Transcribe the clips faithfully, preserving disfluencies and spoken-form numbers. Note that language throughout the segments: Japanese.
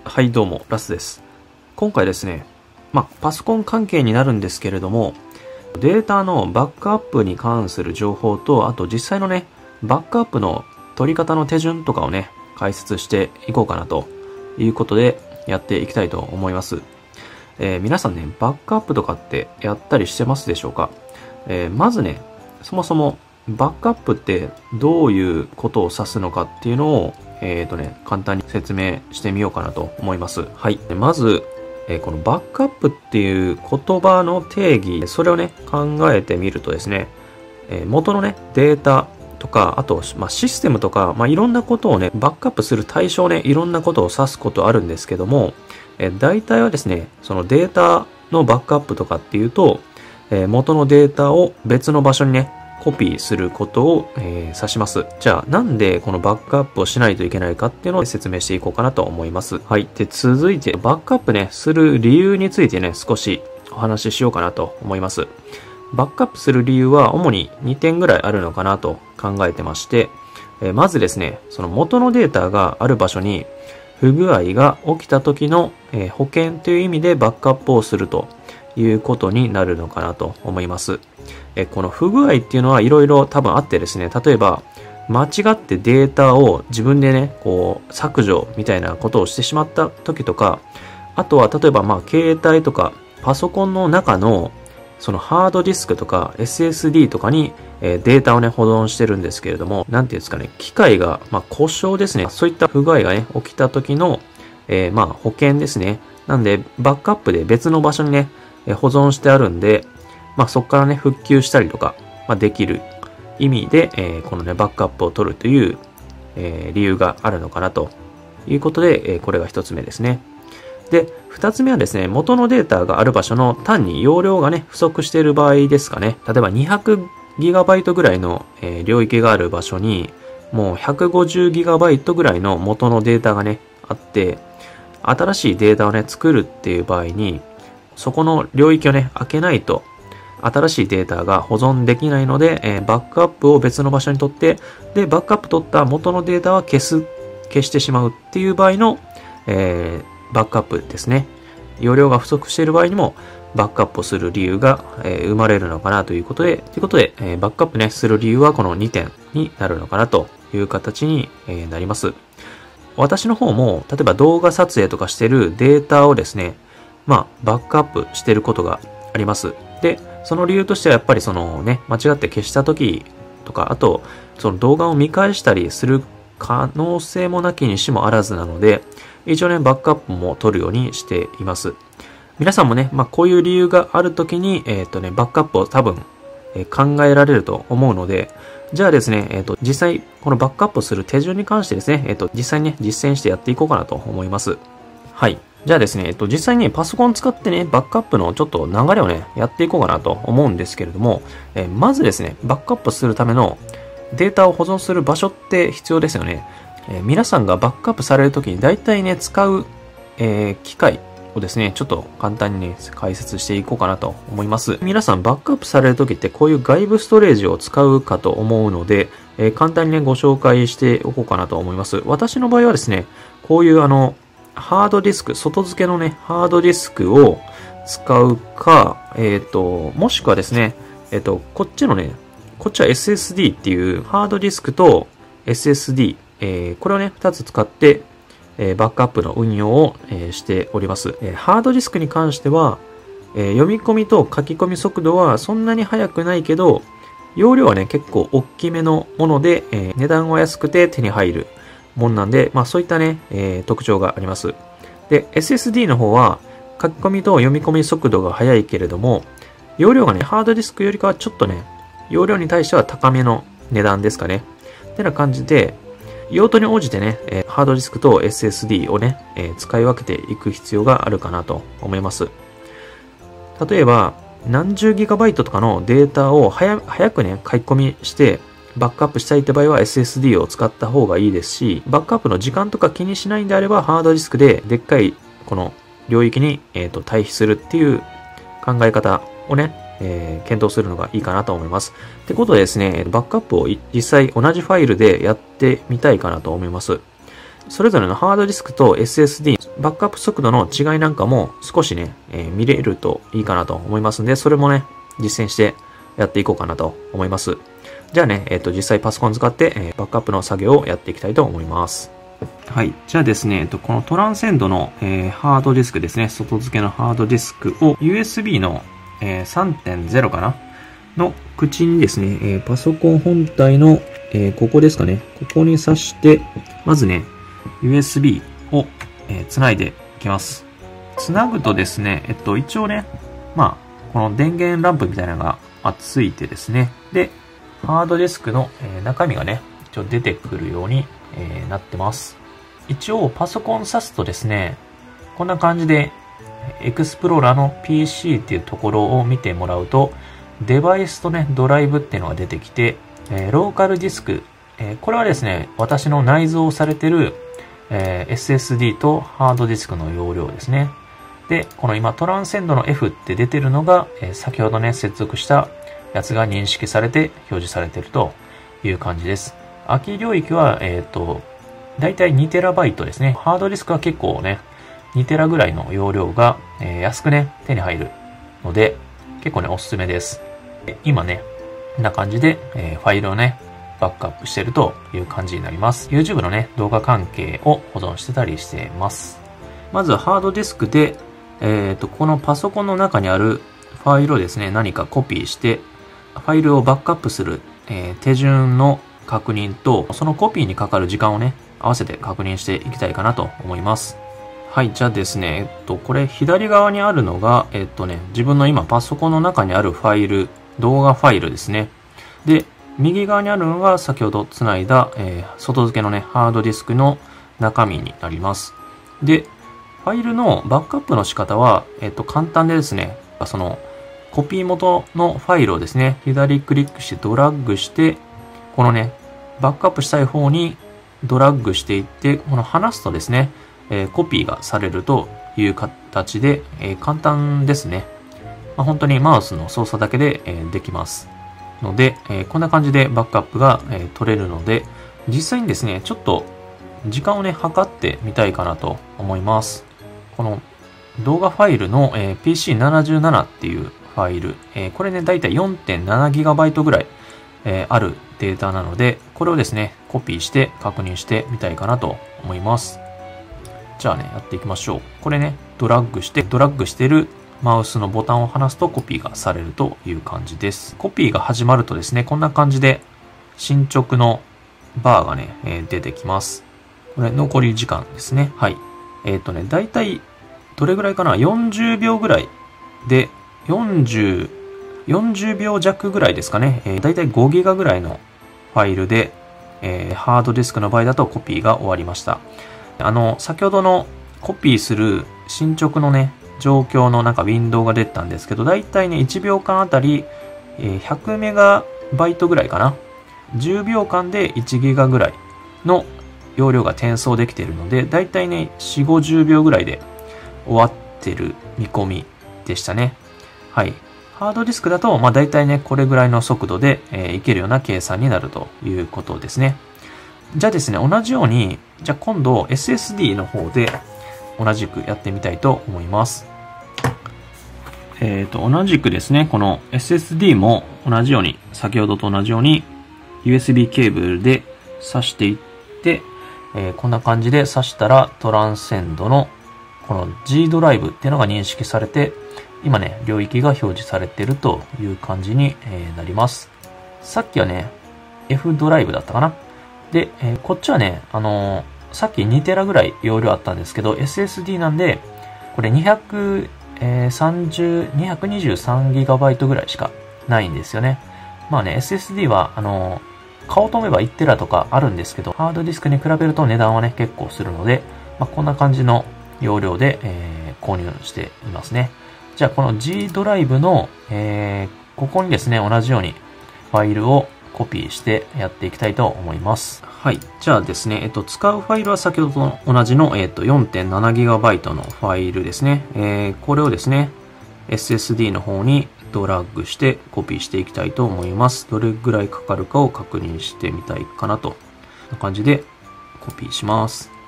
はい、どうも、ラスです。今回ですね、まあ、パソコン関係になるんですけれども、データのバックアップに関する情報と、あと実際のね、バックアップの取り方の手順とかをね、解説していこうかなということでやっていきたいと思います。えー、皆さんね、バックアップとかってやったりしてますでしょうか？えー、まずね、そもそもバックアップってどういうことを指すのかっていうのをえっとね、簡単に説明してみようかなと思います。はい。まず、えー、このバックアップっていう言葉の定義、それをね、考えてみるとですね、えー、元のね、データとか、あと、まあ、システムとか、まあ、いろんなことをね、バックアップする対象ね、いろんなことを指すことあるんですけども、えー、大体はですね、そのデータのバックアップとかっていうと、えー、元のデータを別の場所にね、コピーすることを、えー、指します。じゃあ、なんでこのバックアップをしないといけないかっていうのを説明していこうかなと思います。はい。で、続いて、バックアップね、する理由についてね、少しお話ししようかなと思います。バックアップする理由は主ににてんぐらいあるのかなと考えてまして、えー、まずですね、その元のデータがある場所に不具合が起きた時の、えー、保険という意味でバックアップをするということになるのかなと思います。えこの不具合っていうのはいろいろ多分あってですね、例えば間違ってデータを自分でね、こう削除みたいなことをしてしまった時とか、あとは例えばまあ携帯とかパソコンの中のそのハードディスクとか エスエスディー とかにデータをね保存してるんですけれども、なんていうんですかね、機械がまあ故障ですね、そういった不具合がね起きた時の、えー、まあ保険ですね。なんでバックアップで別の場所にね保存してあるんで、まあそこからね、復旧したりとか、まあ、できる意味で、えー、このね、バックアップを取るという、えー、理由があるのかなということで、えー、これが一つ目ですね。で、二つ目はですね、元のデータがある場所の単に容量がね、不足している場合ですかね。例えば にひゃくギガバイト ぐらいの、えー、領域がある場所に、もう ひゃくごじゅうギガバイト ぐらいの元のデータがね、あって、新しいデータをね、作るっていう場合に、そこの領域をね、開けないと、新しいデータが保存できないので、えー、バックアップを別の場所に取って、で、バックアップ取った元のデータは消す、消してしまうっていう場合の、えー、バックアップですね。容量が不足している場合にも、バックアップをする理由が、えー、生まれるのかなということで、ということで、えー、バックアップね、する理由はこのにてんになるのかなという形に、えー、なります。私の方も、例えば動画撮影とかしてるデータをですね、まあ、バックアップしていることがあります。で、その理由としてはやっぱりそのね、間違って消した時とか、あと、その動画を見返したりする可能性もなきにしもあらずなので、一応ね、バックアップも取るようにしています。皆さんもね、まあこういう理由がある時に、えっとね、バックアップを多分、えー、考えられると思うので、じゃあですね、えっと、実際、このバックアップする手順に関してですね、えっと、実際にね、実践してやっていこうかなと思います。はい。じゃあですね、えっと、実際にパソコン使ってね、バックアップのちょっと流れをね、やっていこうかなと思うんですけれども、えー、まずですね、バックアップするためのデータを保存する場所って必要ですよね。えー、皆さんがバックアップされるときに大体ね、使う、えー、機械をですね、ちょっと簡単にね、解説していこうかなと思います。皆さんバックアップされるときってこういう外部ストレージを使うかと思うので、えー、簡単にね、ご紹介しておこうかなと思います。私の場合はですね、こういうあの、ハードディスク、外付けのね、ハードディスクを使うか、えっと、もしくはですね、えっと、こっちのね、こっちは エスエスディー っていうハードディスクと エスエスディー、えー、これをね、二つ使って、えー、バックアップの運用を、えー、しております。えー、ハードディスクに関しては、えー、読み込みと書き込み速度はそんなに速くないけど、容量はね、結構大きめのもので、えー、値段は安くて手に入るもんなんで、まあそういったね、えー、特徴があります。で、エスエスディー の方は書き込みと読み込み速度が速いけれども、容量がね、ハードディスクよりかはちょっとね、容量に対しては高めの値段ですかね。ってな感じで、用途に応じてね、えー、ハードディスクと エスエスディー をね、えー、使い分けていく必要があるかなと思います。例えば、何十ギガバイトとかのデータを早早くね、書き込みして、バックアップしたいって場合は エスエスディー を使った方がいいですし、バックアップの時間とか気にしないんであれば、ハードディスクででっかいこの領域に、えー、と対比するっていう考え方をね、えー、検討するのがいいかなと思います。ってことでですね、バックアップを実際同じファイルでやってみたいかなと思います。 それぞれのハードディスクと エスエスディー、バックアップ速度の違いなんかも少しね、えー、見れるといいかなと思いますんで、それもね、実践してやっていこうかなと思います。じゃあね、えっと、実際パソコン使って、えー、バックアップの作業をやっていきたいと思います。はい。じゃあですね、えっと、このトランセンドの、えー、ハードディスクですね、外付けのハードディスクを ユーエスビー の、えー、さんてんゼロ かなの口にですね、えー、パソコン本体の、えー、ここですかね、ここに挿して、まずね、ユーエスビー を、えー、つないでいきます。つなぐとですね、えっと、一応ね、まあ、この電源ランプみたいなのがついてですね、で、ハードディスクの、えー、中身がね、一応出てくるように、えー、なってます。一応パソコン挿すとですね、こんな感じで、エクスプローラーの ピーシー っていうところを見てもらうと、デバイスとね、ドライブっていうのが出てきて、えー、ローカルディスク、えー、これはですね、私の内蔵されてる、えー、エスエスディー とハードディスクの容量ですね。で、この今トランセンドの F って出てるのが、えー、先ほどね、接続したやつが認識されて表示されてるという感じです。空き領域は、えっと、だいたい にテラバイト ですね。ハードディスクは結構ね、にテラぐらいの容量が、えー、安くね、手に入るので、結構ね、おすすめです。今ね、こんな感じで、えー、ファイルをね、バックアップしてるという感じになります。YouTube のね、動画関係を保存してたりしてます。まずハードディスクで、えっと、このパソコンの中にあるファイルをですね、何かコピーして、ファイルをバックアップする、えー、手順の確認と、そのコピーにかかる時間をね、合わせて確認していきたいかなと思います。はい、じゃあですね、えっと、これ左側にあるのが、えっとね、自分の今パソコンの中にあるファイル、動画ファイルですね。で、右側にあるのが先ほどつないだ、えー、外付けのね、ハードディスクの中身になります。で、ファイルのバックアップの仕方は、えっと、簡単でですね、その、コピー元のファイルをですね、左クリックしてドラッグして、このね、バックアップしたい方にドラッグしていって、この離すとですね、えー、コピーがされるという形で、えー、簡単ですね。まあ、本当にマウスの操作だけで、えー、できます。ので、えー、こんな感じでバックアップが、えー、取れるので、実際にですね、ちょっと時間をね、測ってみたいかなと思います。この動画ファイルの、えー、ピーシーななじゅうなな っていうファイル、えー、これね、だいたい よんてんななギガバイト ぐらい、えー、あるデータなので、これをですね、コピーして確認してみたいかなと思います。じゃあね、やっていきましょう。これね、ドラッグして、ドラッグしてるマウスのボタンを離すとコピーがされるという感じです。コピーが始まるとですね、こんな感じで進捗のバーがね、えー、出てきます。これ残り時間ですね。はい。えっとね、だいたいどれぐらいかな ?よんじゅうびょうぐらいで、よんじゅう、よんじゅうびょう弱ぐらいですかね。えー、だいたいごギガぐらいのファイルで、えー、ハードディスクの場合だとコピーが終わりました。あの、先ほどのコピーする進捗のね、状況のなんかウィンドウが出たんですけど、だいたいね、いちびょうかんあたり、えー、ひゃくメガバイトぐらいかな。じゅうびょうかんでいちギガぐらいの容量が転送できているので、だいたいね、よんじゅう、ごじゅうびょうぐらいで終わってる見込みでしたね。はい。ハードディスクだと、まあだいたいね、これぐらいの速度で、えー、いけるような計算になるということですね。じゃあですね、同じように、じゃあ今度 エスエスディー の方で同じくやってみたいと思います。えっと、同じくですね、この エスエスディー も同じように、先ほどと同じように ユーエスビー ケーブルで挿していって、えー、こんな感じで挿したらトランセンドのこの G ドライブっていうのが認識されて、今ね、領域が表示されているという感じに、えー、なります。さっきはね、F ドライブだったかな。で、えー、こっちはね、あのー、さっきにテラぐらい容量あったんですけど、エスエスディー なんで、これにひゃくさんじゅう、にひゃくにじゅうさんギガバイト ぐらいしかないんですよね。まあね、エスエスディー は、あのー、買おうと思えばいちテラとかあるんですけど、ハードディスクに比べると値段はね、結構するので、まあ、こんな感じの容量で、えー、購入していますね。じゃあ、この G ドライブの、えー、ここにですね、同じようにファイルをコピーしてやっていきたいと思います。はい。じゃあですね、えっと、使うファイルは先ほどと同じの、えっと、よんてんななギガバイト のファイルですね。えー、これをですね、エスエスディー の方にドラッグしてコピーしていきたいと思います。どれぐらいかかるかを確認してみたいかなと。こんな感じでコピーします。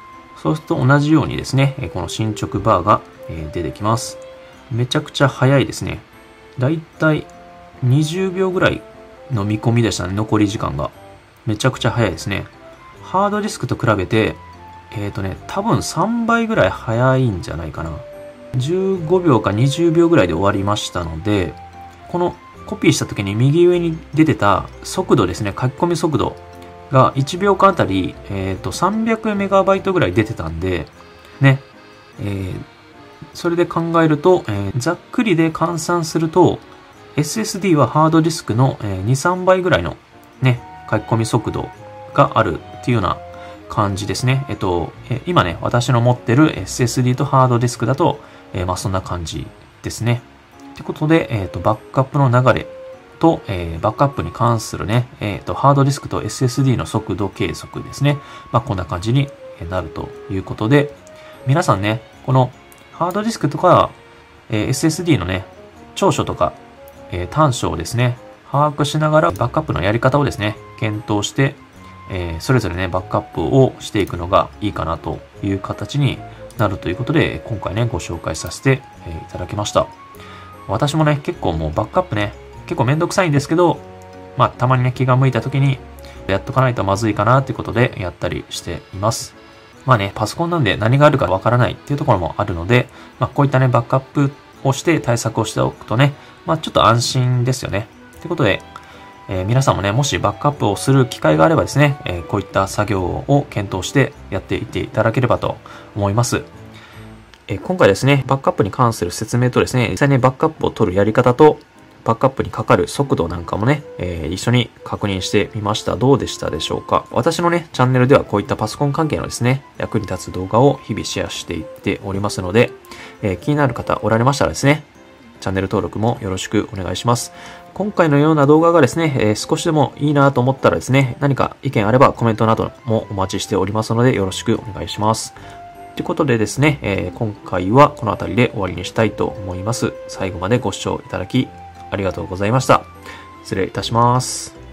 そうすると同じようにですね、この進捗バーが出てきます。めちゃくちゃ早いですね。だいたいにじゅうびょうぐらいの見込みでしたね、残り時間が。めちゃくちゃ早いですね。ハードディスクと比べて、えっとね、多分さんばいぐらい早いんじゃないかな。じゅうごびょうかにじゅうびょうぐらいで終わりましたので、このコピーした時に右上に出てた速度ですね、書き込み速度がいちびょうかんあたり、えっと、さんびゃくメガバイトぐらい出てたんで、ね、えー、それで考えると、えー、ざっくりで換算すると、エスエスディー はハードディスクのに、さんばいぐらいのね、書き込み速度があるっていうような感じですね。えっと、今ね、私の持ってる エスエスディー とハードディスクだと、えー、まあそんな感じですね。ということで、えっと、バックアップの流れと、えー、バックアップに関するね、えっと、ハードディスクと エスエスディー の速度計測ですね。まあこんな感じになるということで、皆さんね、このハードディスクとか、えー、エスエスディー のね、長所とか、えー、短所をですね、把握しながらバックアップのやり方をですね、検討して、えー、それぞれね、バックアップをしていくのがいいかなという形になるということで、今回ね、ご紹介させて、えー、いただきました。私もね、結構もうバックアップね、結構めんどくさいんですけど、まあ、たまにね、気が向いた時に、やっとかないとまずいかなということで、やったりしています。まあね、パソコンなんで何があるかわからないっていうところもあるので、まあ、こういったね、バックアップをして対策をしておくとね、まあ、ちょっと安心ですよね。ということで、えー、皆さんもね、もしバックアップをする機会があればですね、えー、こういった作業を検討してやっていっていただければと思います。えー、今回ですね、バックアップに関する説明とですね、実際にバックアップを取るやり方と、バックアップにかかる速度なんかもね、えー、一緒に確認してみました。どうでしたでしょうか？私のね、チャンネルではこういったパソコン関係のですね、役に立つ動画を日々シェアしていっておりますので、えー、気になる方おられましたらですね、チャンネル登録もよろしくお願いします。今回のような動画がですね、えー、少しでもいいなと思ったらですね、何か意見あればコメントなどもお待ちしておりますのでよろしくお願いします。ということでですね、えー、今回はこの辺りで終わりにしたいと思います。最後までご視聴いただきありがとうございました。失礼いたします。